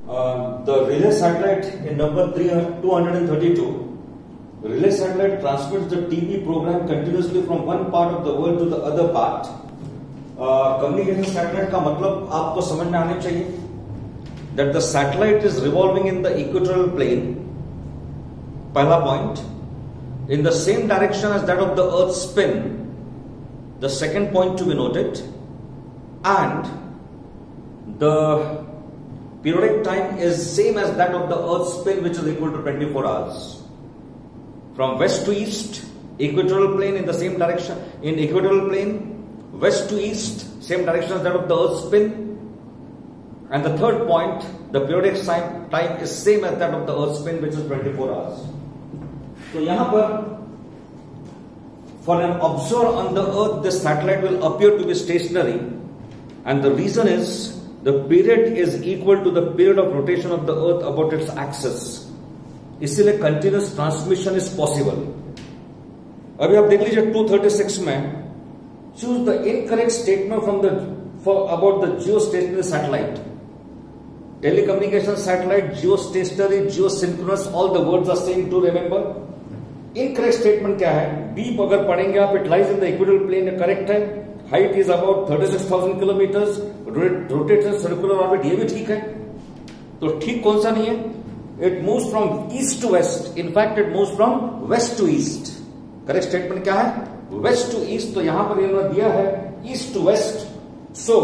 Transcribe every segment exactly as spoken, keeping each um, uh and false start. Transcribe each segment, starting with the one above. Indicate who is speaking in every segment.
Speaker 1: Uh, the relay satellite in number two hundred thirty-two. Relay satellite transmits the T V program continuously from one part of the world to the other part. Communication uh, satellite का मतलब आपको समझ में आने चाहिए that the satellite is revolving in the equatorial plane. पहला point. In the same direction as that of the Earth's spin. The second point to be noted. And the periodic time is same as that of the Earth's spin, which is equal to twenty-four hours. From west to east, equatorial plane in the same direction. In equatorial plane, west to east, same direction as that of the Earth's spin. And the third point, the periodic time is same as that of the Earth's spin, which is twenty-four hours. So, यहाँ पर for an observer on the Earth, this satellite will appear to be stationary, and the reason is the period is equal to the period of rotation of the Earth about its axis. इसीलिए continuous transmission is possible. अभी आप देख लीजिए two thirty-six में choose the incorrect statement from the for about the geostationary satellite. Telecommunication satellite, geostationary, geosynchronous, all the words are same to remember. Incorrect statement क्या है? Deep अगर पढ़ेंगे आप, it lies in the equatorial plane, correct है. Height is about thirty-six thousand kilometers. Rotates circular orbit, ये भी ठीक है. तो ठीक कौन सा नहीं है? It moves from east to west. In fact, it moves from west to east. Correct statement क्या है? West to east. तो यहां पर इन्होंने दिया है east to west. So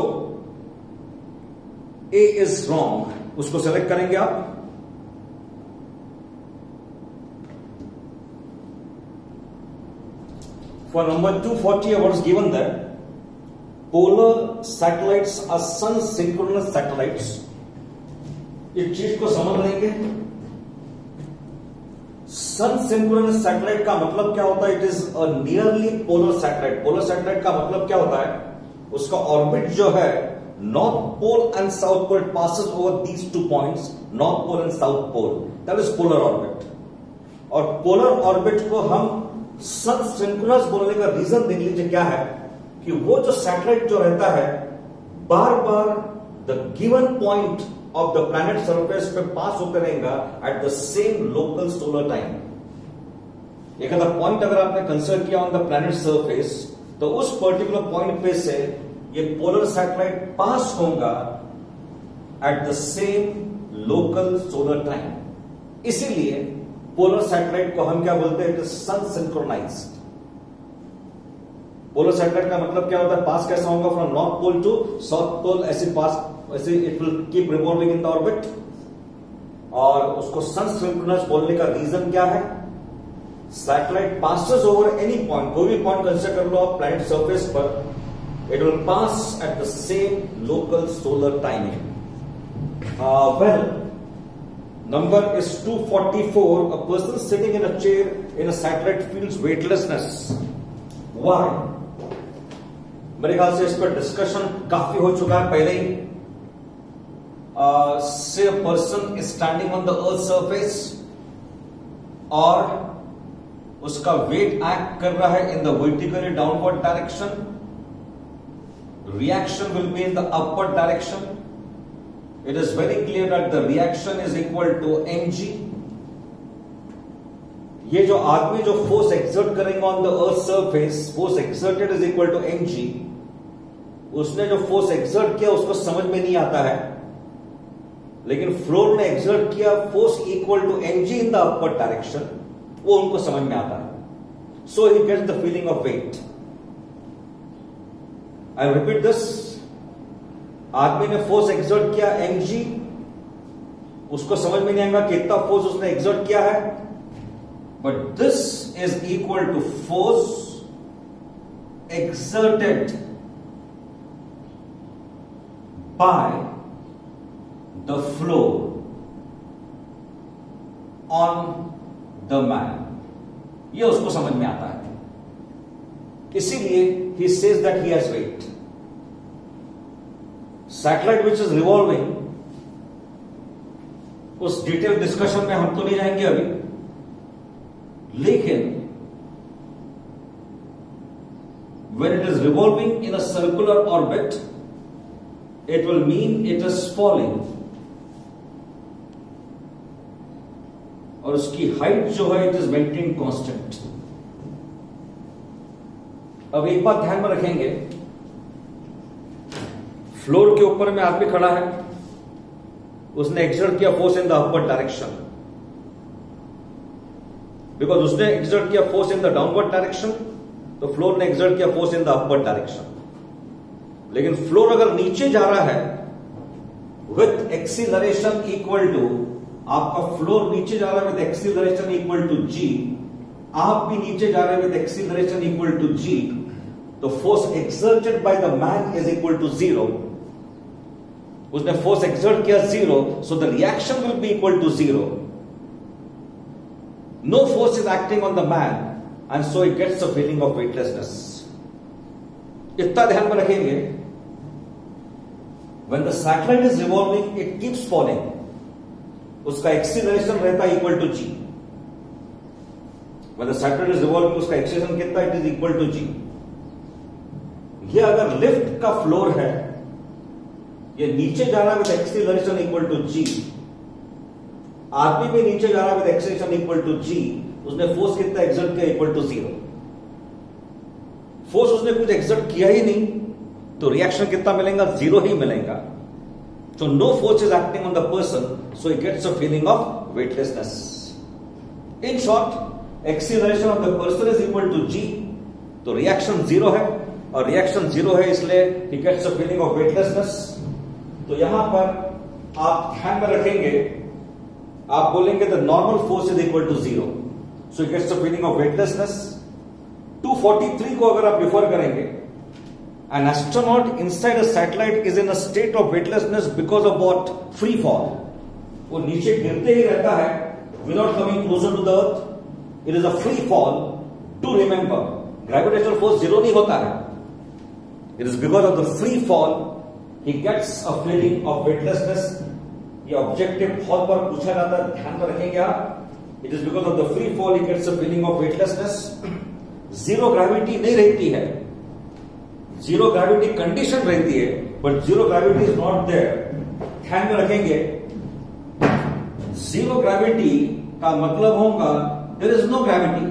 Speaker 1: A is wrong. उसको सेलेक्ट करेंगे आप. For number two forty, what is given there? Polar satellites are sun synchronous satellites. इस चीज को समझ लेंगे. सन सिंक्रोनस सैटेलाइट का मतलब क्या होता है? It is a nearly polar satellite. Polar satellite का मतलब क्या होता है? उसका ऑर्बिट जो है north pole and south pole passes over these two points, north pole and south pole. That is polar orbit. और पोलर ऑर्बिट को हम सन सिंक्रोनस बोलने का रीजन देख लीजिए क्या है कि वो जो सैटेलाइट जो रहता है बार बार the given point of the planet surface पे पास होते रहेगा at the same local solar time. एक अगर पॉइंट अगर आपने कंसिडर किया on the planet surface, तो उस पर्टिकुलर पॉइंट पे से ये पोलर सैटेलाइट पास होगा at the same local solar time. इसीलिए पोलर सैटेलाइट को हम क्या बोलते हैं? It is sun synchronized. Polar satellite का मतलब क्या होता है? पास कैसा होगा? From north pole to south pole, ऐसे पास, ऐसे it will keep revolving in the orbit. और उसको सन सिंक्रोनस बोलने का रीजन क्या है? Satellite passes over any point, कोई भी पॉइंट कंसिडर कर लो आप प्लैनेट सरफेस पर, it will pass at the same local solar timing. Well, number is two forty-four. A person sitting in a chair in a satellite feels weightlessness. Why? मेरे ख्याल से इस पर डिस्कशन काफी हो चुका है पहले ही. से a person is standing on the earth surface और उसका वेट एक्ट कर रहा है in the vertically downward direction. Reaction will be in the upward direction. It is very clear that the reaction is equal to mg. ये जो आदमी जो force exert करेंगे on the earth surface, force exerted is equal to mg. उसने जो force exert किया उसको समझ में नहीं आता है, लेकिन फ्लोर ने एक्सर्ट किया force equal to mg in the upward direction, वो उनको समझ में आता है. So he gets the feeling of weight. I repeat this. आदमी ने फोर्स एक्सर्ट किया mg, उसको समझ में नहीं आएगा कितना फोर्स उसने एक्सर्ट किया है, but this is equal to force exerted by the floor on the man. ये उसको समझ में आता है, इसीलिए he says that he has weight. Satellite which is revolving, उस डिटेल डिस्कशन में हम तो नहीं जाएंगे अभी, लेकिन when it is revolving in a circular orbit, it will mean it is falling और उसकी हाइट जो है इट इज मेंटेन कांस्टेंट। अब एक बात ध्यान में रखेंगे, फ्लोर के ऊपर में आदमी खड़ा है, उसने एक्सर्ट किया force in the upward direction, because उसने एक्सर्ट किया force in the downward direction, तो फ्लोर ने एक्सर्ट किया force in the upward direction. लेकिन फ्लोर अगर नीचे जा रहा है विथ एक्सीलरेशन इक्वल टू, आपका फ्लोर नीचे जा रहा है with acceleration equal to g, आप भी नीचे जा रहे हैं with acceleration equal to g, तो force exerted by the man is equal to zero. उसने फोर्स एक्सर्ट किया zero, so the reaction will be equal to zero. No force is acting on the man and so he gets a feeling of weightlessness. इतना ध्यान में रखेंगे, when the satellite is revolving it keeps falling, उसका acceleration रहता है equal to g. when the satellite is revolving उसका acceleration कितना, it is equal to g. ये अगर लिफ्ट का फ्लोर है, ये नीचे जा रहा है with acceleration equal to g, आदमी भी नीचे जा रहा है with acceleration equal to g, उसने फोर्स कितना एक्सर्ट किया, इक्वल टू जीरो। फोर्स उसने कुछ एक्सर्ट किया ही नहीं, तो रिएक्शन कितना मिलेगा, जीरो ही मिलेगा। So no force is acting on the person, so he gets a feeling of weightlessness. In short, acceleration of the person is equal to g, तो reaction zero है, और reaction zero है इसलिए he gets a feeling of weightlessness। तो यहां पर आप ध्यान में रखेंगे, आप बोलेंगे the normal force is equal to zero, so he gets a feeling of weightlessness। Two forty three को अगर आप रिफर करेंगे, an astronaut inside a satellite is in a state of weightlessness because of what? Free fall। वो नीचे गिरते ही रहता है without coming closer to the earth, it is a free fall। to remember, gravitational force zero नहीं होता है, it is because of the free fall he gets a feeling of weightlessness। ये objective बहुत बार पूछा जाता है, ध्यान में रखेंगे आप, it is because of the free fall he gets a feeling of weightlessness. Zero gravity नहीं रहती है, जीरो ग्रेविटी कंडीशन रहती है, but zero gravity is not there. ध्यान में रखेंगे, जीरो ग्रेविटी का मतलब होगा देयर इज नो ग्रेविटी।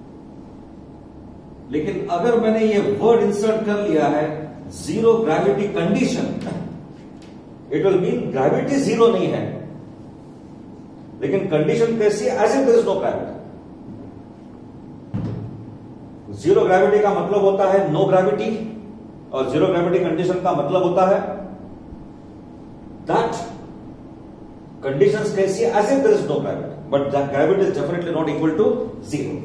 Speaker 1: लेकिन अगर मैंने ये वर्ड इंसर्ट कर लिया है zero gravity condition, it will mean gravity zero नहीं है, लेकिन कंडीशन कैसी है, as if there is no gravity. Zero gravity का मतलब होता है नो ग्रेविटी, और जीरो ग्रेविटी कंडीशन का मतलब होता है दैट कंडीशंस कैसी है, as if there is no gravity, but that gravity is definitely not equal to zero.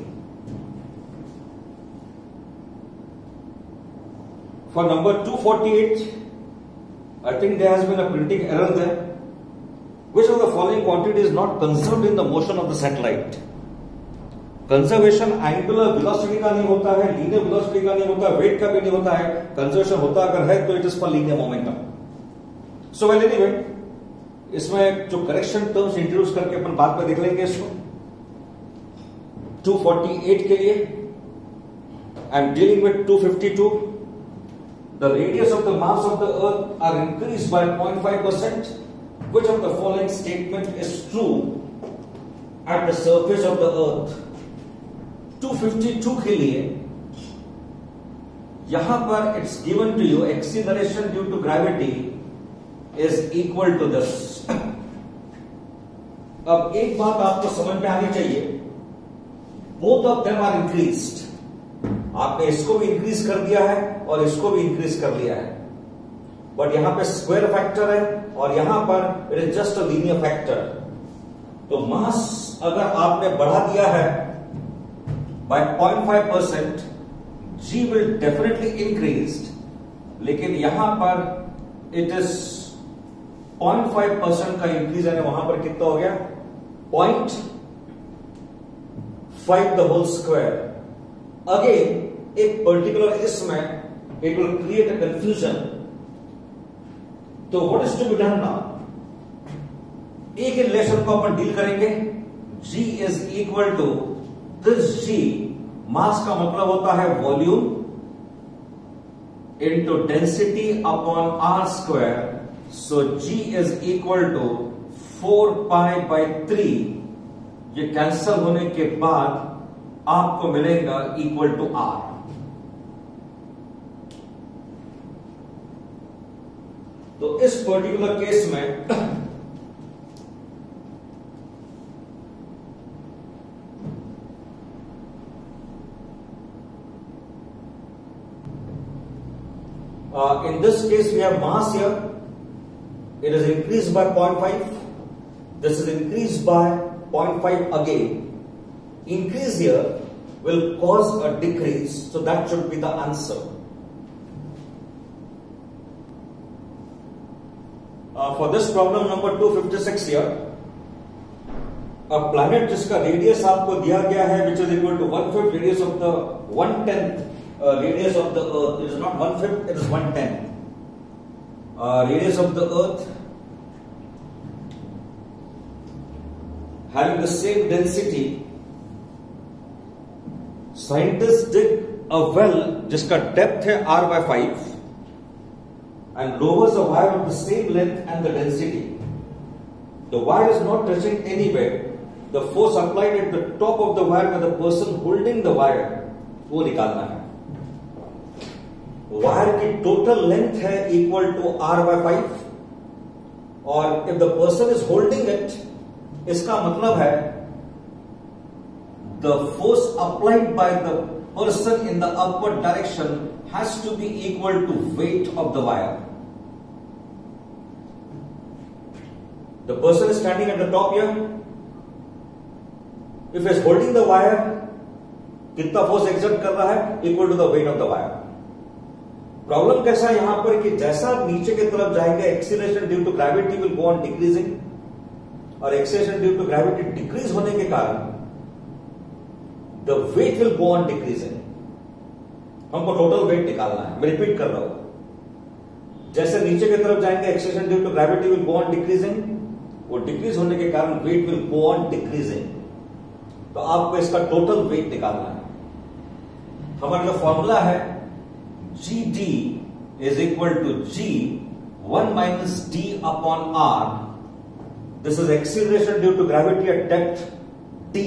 Speaker 1: For number two forty-eight, I think there has been a printing error there. Which of the following quantity is not conserved in the motion of the satellite? Conservation angular velocity का नहीं होता है, linear velocity का नहीं होता है, weight का भी नहीं होता है। Conservation होता अगर है तो it is for linear momentum। So well anyway, इसमें जो correction terms introduce करके अपन बाद में देख लेंगे इसको। two forty-eight के लिए I am dealing with two fifty-two। The radius of the mass of the earth are increased by zero point five percent. Which of the following statement is true at the surface of the earth? two fifty-two के लिए यहां पर it's given to you acceleration due to gravity is equal to this। अब एक बात आपको समझ में आनी चाहिए, both of them are increased। आपने इसको भी इंक्रीज कर दिया है और इसको भी इंक्रीज कर लिया है, बट यहां पे स्क्वायर फैक्टर है और यहां पर it is just a linear factor. तो मास अगर आपने बढ़ा दिया है बाय zero point five percent, g will definitely increase, लेकिन यहां पर it is zero point five percent का इंक्रीज है, वहां पर कितना हो गया zero point five the whole square. Again एक पर्टिकुलर इसमें it will create a confusion. तो what is to be done now? एक रिलेशन को अपन डील करेंगे, G is equal to this G, mass का मतलब होता है volume into density upon r square. So G is equal to four pi by three ये कैंसल होने के बाद आपको मिलेगा इक्वल टू आर। तो इस पर्टिकुलर केस में uh, in this case we have mass here. It is increased by zero point five. This is increased by zero point five again. Increase here will cause a decrease, so that should be the answer. Uh, for this problem number two fifty-six here, a planet जिसका radius आपको दिया गया है, which is equal to one fifth radius of the one tenth uh, radius of the Earth. It is not one fifth, it is one tenth. Uh, radius of the Earth having the same density. Scientists dig a well जिसका depth है r by five and lowers a wire of the same length and the density. The wire is not touching anywhere. The force applied at the top of the wire by the person holding the wire वो निकालना है. Wire की total length है equal to r by five और if the person is holding it, इसका मतलब है the force applied by the person in the upward direction has to be equal to weight of the wire. The person is standing at the top here. If he is holding the wire, कितना force exert कर रहा है? Equal to the weight of the wire. Problem कैसा है यहां पर कि जैसा नीचे की तरफ जाएगा, acceleration due to gravity will go on decreasing और acceleration due to gravity decrease होने के कारण the weight will go on decreasing. हमको टोटल वेट निकालना है. मैं रिपीट कर रहा हूं, जैसे नीचे की तरफ जाएंगे acceleration due to gravity will go on decreasing, वो डिक्रीज होने के कारण weight will go on decreasing. तो आपको इसका टोटल वेट निकालना है. हमारा जो फॉर्मूला है g d is equal to g one minus d upon r. This is acceleration due to gravity at depth d.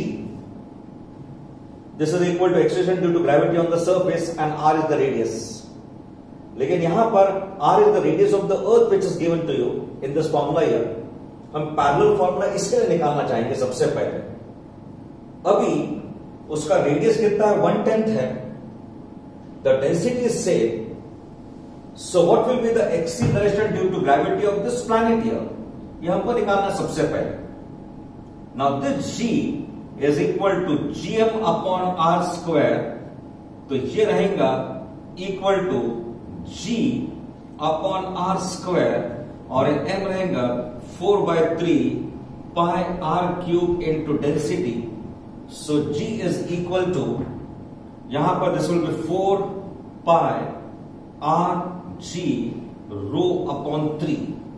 Speaker 1: This is equal to acceleration due to gravity on the surface and r is the radius. लेकिन यहां पर r is the radius of the earth which is given to you in this formula here. हम parallel formula इसके लिए निकालना चाहेंगे सबसे पहले. अभी उसका रेडियस कितना है? वन टेंथ है. The density is same. So what will be the acceleration due to gravity of this planet here? ये हमको निकालना सबसे पहले. Now this g is equal to gm upon r square. तो ये रहेगा equal to g upon r square और m रहेगा four by three pi r cube into density. So g is equal to, यहां पर this will be four pi r g rho upon three.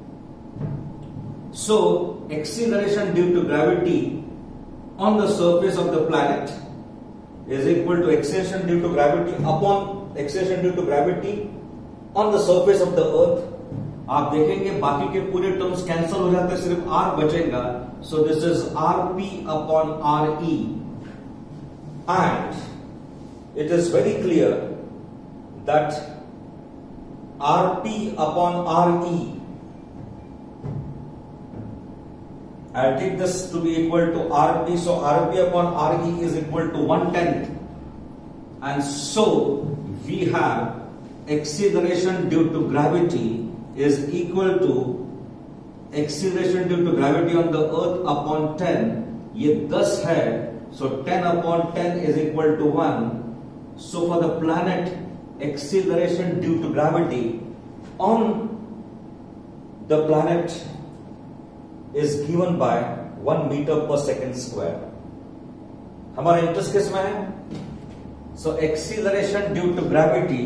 Speaker 1: So acceleration due to gravity on the surface of the planet is equal to acceleration due to gravity upon acceleration due to gravity on the surface of the earth. आप देखेंगे बाकी के पूरे terms cancel हो जाते हैं, सिर्फ r बचेगा. So this is rp upon re and it is very clear that rp upon re, I'll take this to be equal to rp. So rp upon re is equal to one tenth, and so we have acceleration due to gravity is equal to acceleration due to gravity on the earth upon ten. ये ten है, so ten upon ten is equal to one. So for the planet, acceleration due to gravity on the planet is given by one meter per second square. हमारा interest किस में है? So acceleration due to gravity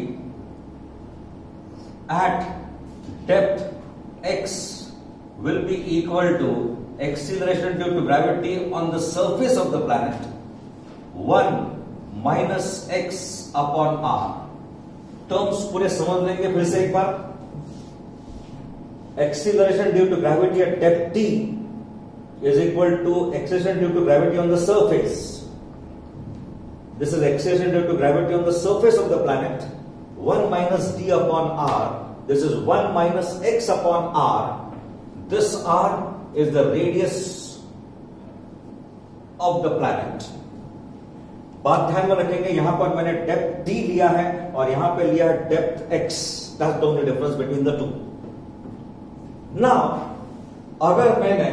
Speaker 1: at depth x will be equal to acceleration due to gravity on the surface of the planet one minus x upon r. Terms पूरे समझ लेंगे फिर से एक बार. Acceleration due to gravity at depth t is equal to acceleration due to gravity on the surface. This is acceleration due to gravity on the surface of the planet. one minus d upon r. This is one minus x upon r. This r is the radius of the planet. बात ध्यान में रखेंगे, यहां पर मैंने depth d लिया है और यहां पे लिया है depth x. That's the only difference between the two. Now, अगर मैंने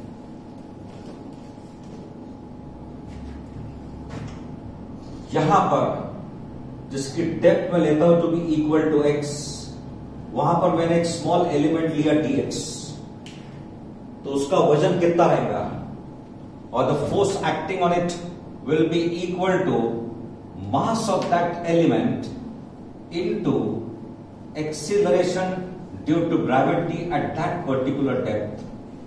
Speaker 1: यहां पर जिसकी डेप्थ में लेता हूं to be equal to x, वहां पर मैंने एक स्मॉल एलिमेंट लिया dx, तो उसका वजन कितना रहेगा और the force acting on it will be equal to mass of that element into acceleration due to gravity at that particular depth.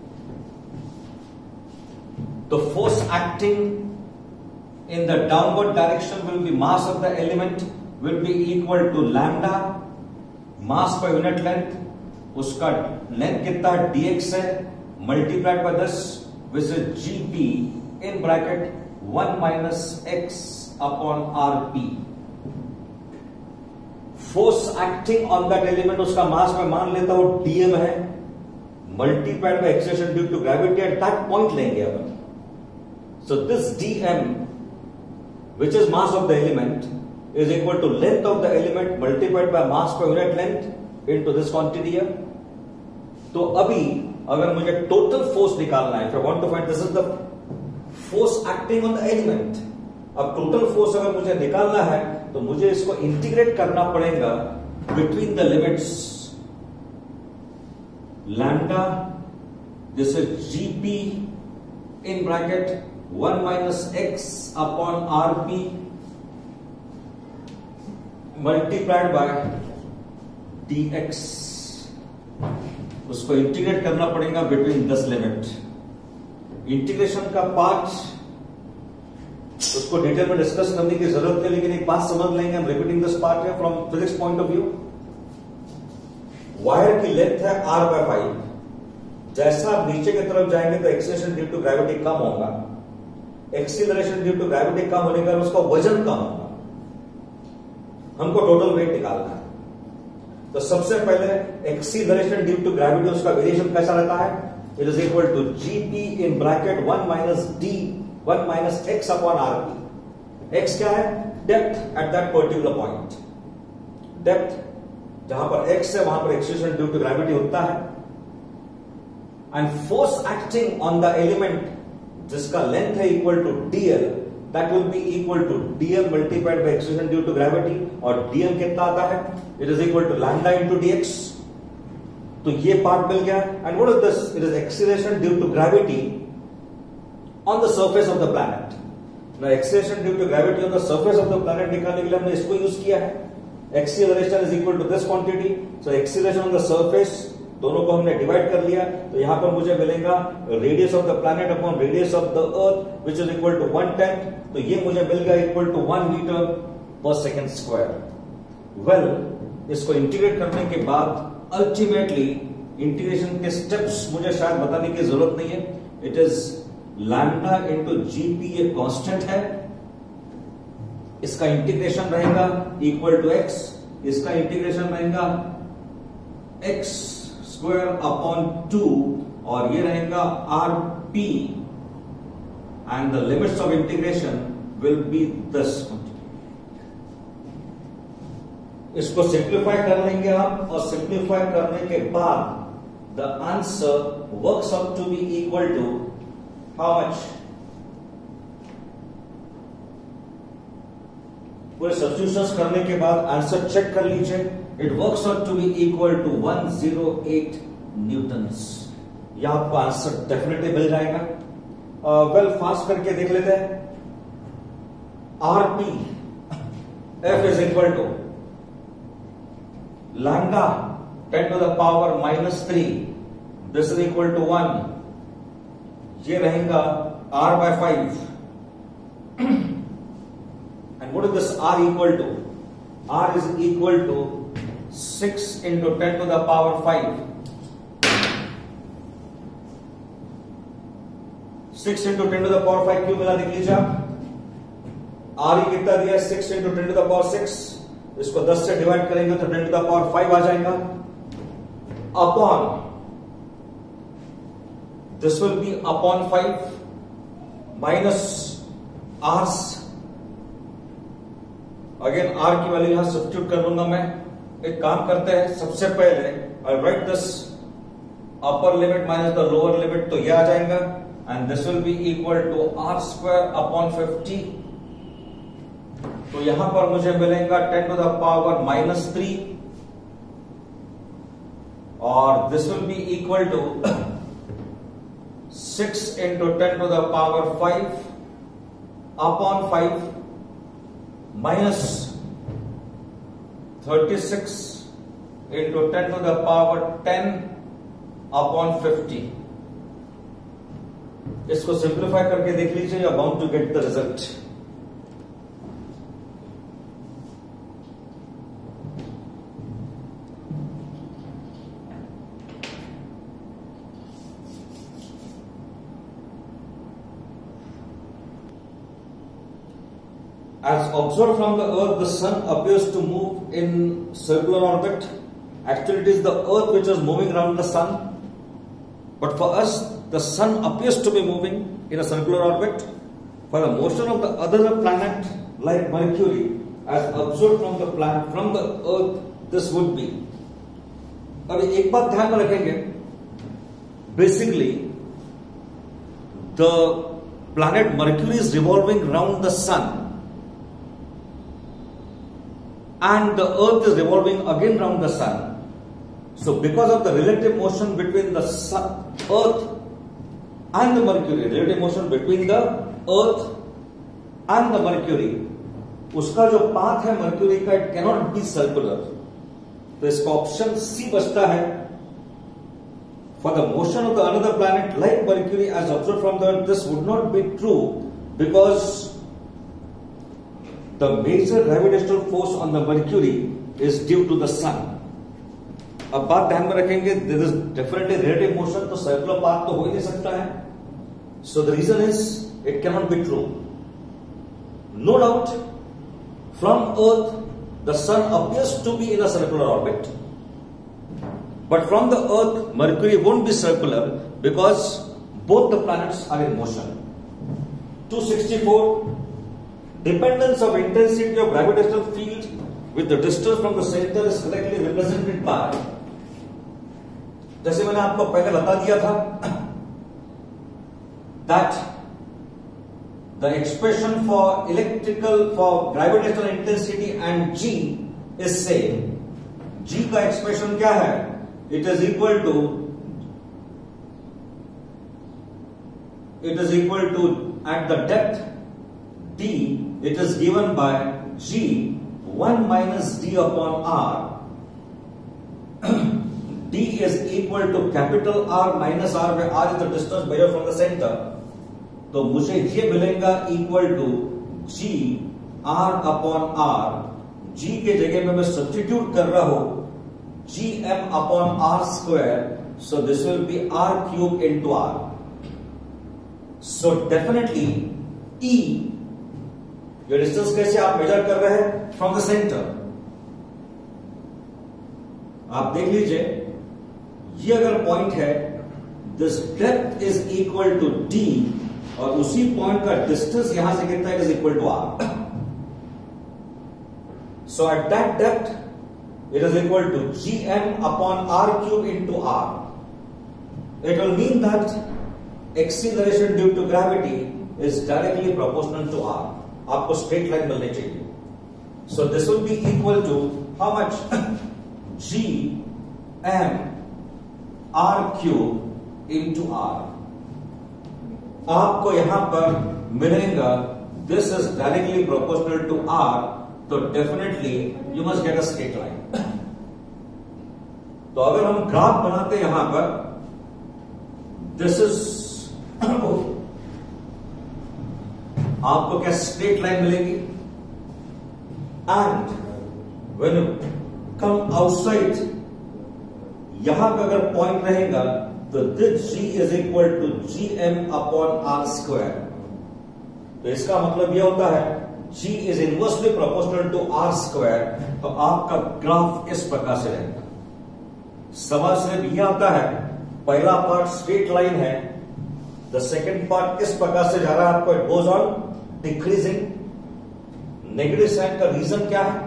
Speaker 1: The force acting in the downward direction will be mass of the element will be equal to lambda mass per unit length. उसका length कितना dx है multiplied by this which is gp in bracket one minus x upon rp. Force acting on that element उसका mass में मान लेता हूं dm है multiplied by acceleration due to gravity at that point लेंगे अपन. So this dm which is mass of the element is equal to length of the element multiplied by mass per unit length into this quantity here. तो अभी अगर मुझे total force निकालना है, if I want to find this is the force acting on the element, अब total force अगर मुझे निकालना है तो मुझे इसको इंटीग्रेट करना पड़ेगा between the limits lambda, this is gp in bracket one minus x upon rp multiplied by dx. उसको इंटीग्रेट करना पड़ेगा बिटवीन दिस लिमिट. इंटीग्रेशन का पार्ट उसको डिटेल में डिस्कस करने की जरूरत है, लेकिन एक बात समझ लेंगे, हम रिपीटिंग दिस पार्ट है from physics point of view. Wire की लेंथ है r बाय फाइव. जैसा आप नीचे की तरफ जाएंगे तो एक्सीलरेशन ड्यू टू ग्रेविटी कम होगा. एक्सीलरेशन ड्यू टू ग्रेविटी कम होने का उसका वजन कम होगा. हमको टोटल वेट निकालना है. तो सबसे पहले एक्सीलरेशन ड्यू टू ग्रेविटी उसका वेरिएशन कैसा रहता है? It is equal to gp in bracket one minus d one minus x upon rp. X क्या है? Depth at that particular point. Depth जहां पर एक्स है वहां पर एक्सीलरेशन ड्यू टू ग्रेविटी होता है. And force acting on the element जिसका लेंथ है equal to dl, that will be equal to dl multiplied by acceleration due to gravity. और डीएल कितना आता है? It is equal to lambda into dx. तो ये पार्ट मिल गया. And what is this? It is acceleration due to gravity on the surface of the planet. Now acceleration due to gravity on the surface of the planet निकालने के लिए हमने इसको use किया है. Acceleration is equal to this quantity. So acceleration on the surface, दोनों को हमने डिवाइड कर लिया. तो यहां पर मुझे मिलेगा radius of the planet upon radius of the earth which is equal to one tenth. तो ये मुझे मिल गया equal to one metre per second square. Well, इसको इंटीग्रेट करने के बाद अल्टीमेटली इंटीग्रेशन के स्टेप्स मुझे शायद बताने की जरूरत नहीं है. It is lambda into GP, ये कांस्टेंट है. इसका इंटीग्रेशन रहेगा इक्वल टू एक्स. इसका इंटीग्रेशन रहेगा एक्स स्क्वायर अपॉन टू और ये रहेगा r p. And the limits of integration will be this. इसको सिंप्लीफाई कर लेंगे हम, और सिंप्लीफाई करने के बाद the answer works out to be equal to how much? पूरे सब्स्टिट्यूशंस करने के बाद आंसर चेक कर लीजिए. It works out to be equal to one zero eight newtons. यह आपको आंसर डेफिनेटली मिल जाएगा. वेल, फास्ट करके देख लेते हैं. R p f is equal to lambda ten to the power minus three. This is equal to one. ये रहेगा r by five. And what is this r equal to? R is equal to six into ten to the power five. Six into ten to the power five क्यों मिला देख लीजिए आप। R E कितना दिया है, six into ten to the power six, इसको दस से डिवाइड करेंगे तो ten to the power five आ जाएगा, upon this will be upon five minus r's, again r की वैल्यू यहां सब्स्टिट्यूट कर लूंगा मैं। एक काम करते हैं, सबसे पहले I write this upper limit minus the lower limit, तो ये आ जाएगा and this will be equal to r square upon fifty. तो यहां पर मुझे मिलेगा ten to the power minus three और this will be equal to six into ten to the power five upon five minus thirty six into ten to the power ten upon fifty. इसको simplify करके देख लीजिए, you are bound to get the result. As observed from the earth, the sun appears to move in circular orbit. Actually, it is the earth which is moving around the sun. But for us, the sun appears to be moving in a circular orbit. For the motion of the other planet, like Mercury, as observed from the planet, from the earth, this would be. अभी एक बात ध्यान में रखेंगे. Basically, the planet Mercury is revolving around the sun. And the earth is revolving again around the sun. So because of the relative motion between the sun, earth and the Mercury, relative motion between the earth and the Mercury, उसका जो path है Mercury का, it cannot be circular. तो इसका option C बचता है। For the motion of the another planet like Mercury as observed from the earth, this would not be true because the major gravitational force on the Mercury is due to the sun. अब बात ध्यान में रखेंगे, there is definitely relative motion, तो circular path तो हो ही नहीं सकता है. So the reason is it cannot be true. No doubt, from Earth the sun appears to be in a circular orbit, but from the Earth Mercury won't be circular because both the planets are in motion. two sixty-four. Dependence of intensity of gravitational field with the distance from the center is correctly represented by, जैसे मैंने आपको पहले बता दिया था, that the expression for electrical for gravitational intensity and G is same. G का expression क्या है? It is equal to it is equal to at the depth D, it is given by G one minus D upon R. D is equal to capital R minus R, where R is the distance measured from the center. तो मुझे ये मिलेगा equal to G R upon R. G के जगह में मैं substitute कर रहा हूं G M upon R square. So this will be R cube into R. So definitely E, ये डिस्टेंस कैसे आप मेजर कर रहे हैं? From the centre. आप देख लीजिए, ये अगर पॉइंट है, this depth is equal to d और उसी पॉइंट का डिस्टेंस यहां से कितना है? Is equal to r. So at that depth it is equal to g m upon r cube into r. It will mean that acceleration due to gravity is directly proportional to r. आपको straight line मिलनी चाहिए. So this will be equal to how much? G m r cube into r. आपको यहां पर मिलेगा this is directly proportional to r, तो definitely you must get a straight line. तो अगर हम ग्राफ बनाते यहां पर, दिस इज आपको क्या स्ट्रेट लाइन मिलेगी. And when you come outside, यहां का अगर पॉइंट रहेगा तो this g is equal to g m upon r square. तो इसका मतलब यह होता है g is inversely proportional to r square. तो आपका ग्राफ इस प्रकार से रहेगा। सवाल सिर्फ यह आता है, पहला पार्ट स्ट्रेट लाइन है, द सेकेंड पार्ट इस प्रकार से जा रहा है, आपको it goes on decreasing. Negative sign का रीजन क्या है?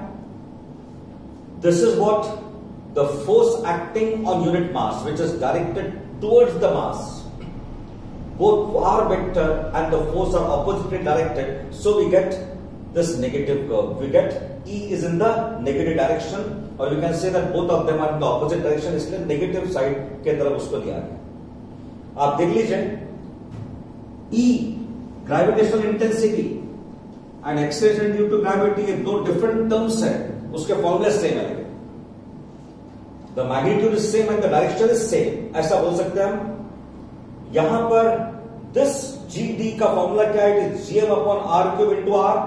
Speaker 1: This is what the force acting on unit mass which is directed towards the mass. Both r vector and the force are oppositely directed, so we get this negative curve. We get E is in the negative direction, or we can say that both of them are in the opposite direction. इसलिए negative side के तरफ उसको दिया गया। आप देख लीजिए, E gravitational intensity and acceleration due to gravity ये दो different terms है, उसके फॉर्मूले सेम है। The magnitude is same and the direction is same, ऐसा बोल सकते हैं हम। यहां पर दिस जी डी का फॉर्मूला क्या है? It is GM upon r cube into r.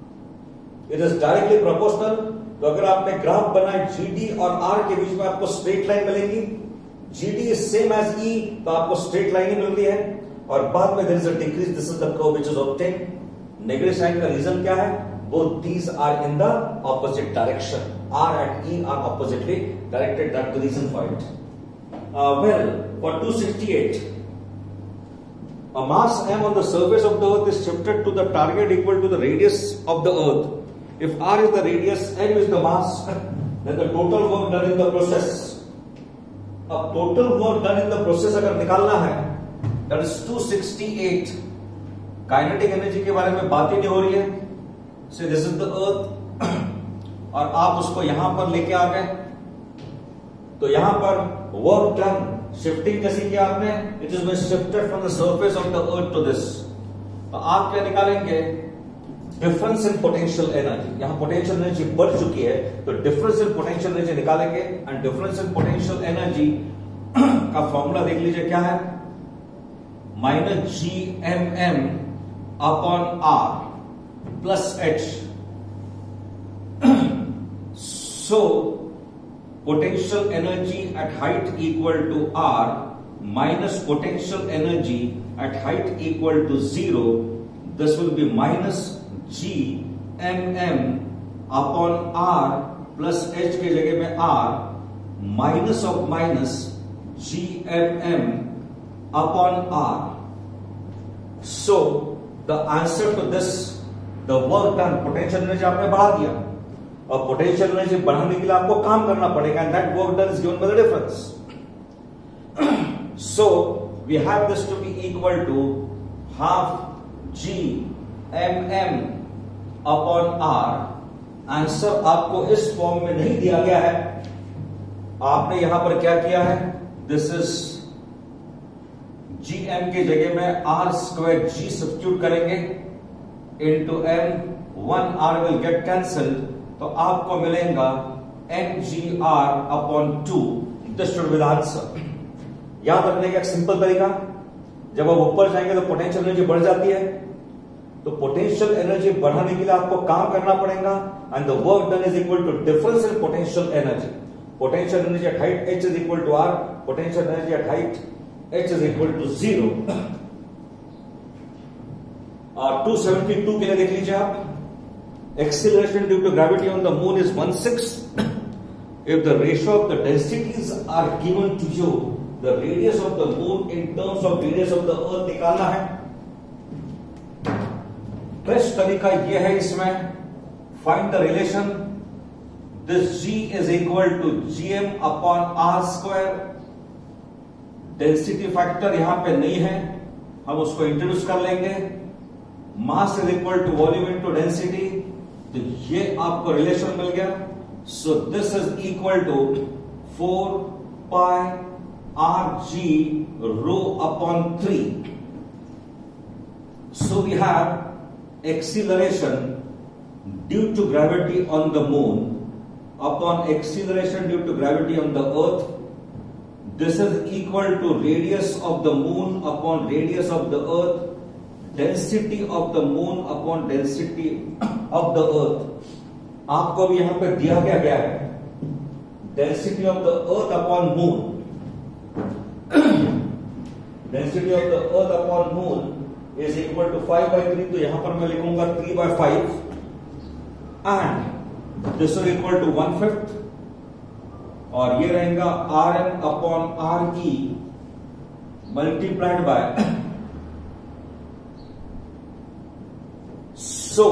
Speaker 1: It is directly proportional. तो अगर आपने ग्राफ बनाए जीडी और आर के बीच में, आपको स्ट्रेट लाइन मिलेगी। GD is same as e, तो आपको स्ट्रेट लाइन ही मिलती है। और बाद में there is a decrease, this is the curve which is obtained. Negative sign का रीजन क्या है? Both these are in the opposite direction. R and e are oppositely directed, that the reason for it. Well, for two sixty eight, a mass m on the surface of the earth is shifted to the target equal to the radius of the earth. If r is the radius, m is the mass, then the total work done in the process. अब total work done in the process अगर निकालना है, that is two sixty-eight. Kinetic energy के बारे में बात ही नहीं हो रही है। So this is the earth, और आप उसको यहां पर लेके आ गए, तो यहां पर वर्क डन, शिफ्टिंग कैसी किया आपने? It is been shifted from the surface of the earth to this. तो आप क्या निकालेंगे? Difference in potential energy. यहां पोटेंशियल एनर्जी बढ़ चुकी है, तो डिफरेंस इन पोटेंशियल एनर्जी निकालेंगे। And difference in potential energy का फॉर्मूला देख लीजिए क्या है? Minus g m m upon r plus h. So potential energy at height equal to r minus potential energy at height equal to zero. This will be minus g mm upon r plus h के जगह में r minus of minus g mm upon r. So the answer to this, the work done, potential energy आपने बढ़ा दिया, और potential energy बढ़ाने के लिए आपको काम करना पड़ेगा, and that work done is given by the difference. So we have this to be equal to half g m m upon r. Answer आपको इस फॉर्म में नहीं दिया गया है, आपने यहां पर क्या किया है? दिस इज जी एम की जगह में आर स्क्वायर जी सब्स्टिट्यूट करेंगे into m, one r will get cancelled, तो आपको मिलेगा m g r upon two. This should be the answer. याद रखने का एक सिंपल तरीका, जब आप ऊपर जाएंगे तो पोटेंशियल एनर्जी बढ़ जाती है, तो पोटेंशियल एनर्जी बढ़ाने के लिए आपको काम करना पड़ेगा, and the work done is equal to difference in potential energy. Potential energy at height h is equal to r, potential energy at height h is equal to zero. और two seventy two के लिए देख लीजिए आप, acceleration due to gravity on the moon is one sixth. If the ratio of the densities are given to you, the radius of the moon in terms of radius of the earth निकालना है। Best तरीका यह है इसमें, find the relation. This g is equal to gm upon r square. Density factor यहां पे नहीं है, हम उसको इंट्रोड्यूस कर लेंगे। Mass is equal to volume into density, तो ये आपको रिलेशन मिल गया। So this is equal to four pi r g rho upon three. So we have acceleration due to gravity on the moon upon acceleration due to gravity on the earth. This is equal to radius of the moon upon radius of the earth, density of the moon upon density of the earth. आपको भी यहां पर दिया गया गया है density of the earth upon moon. Density of the earth upon moon is equal to five by three, तो यहां पर मैं लिखूंगा three by five and this is equal to one fifth, और ये रहेगा r n upon r e multiplied by, so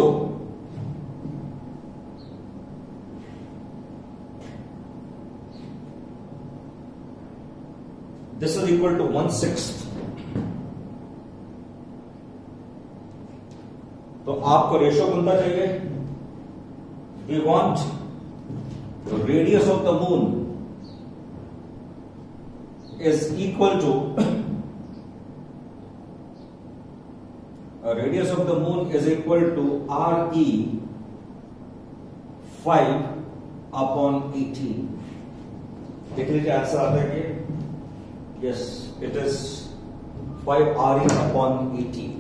Speaker 1: this is equal to one sixth. तो आपको रेशियो बनता चाहिए, we want the radius of the moon is equal to uh, radius of the moon is equal to R E five upon eighteen. देख लीजिए answer आता है कि yes, it is five R E upon eighteen.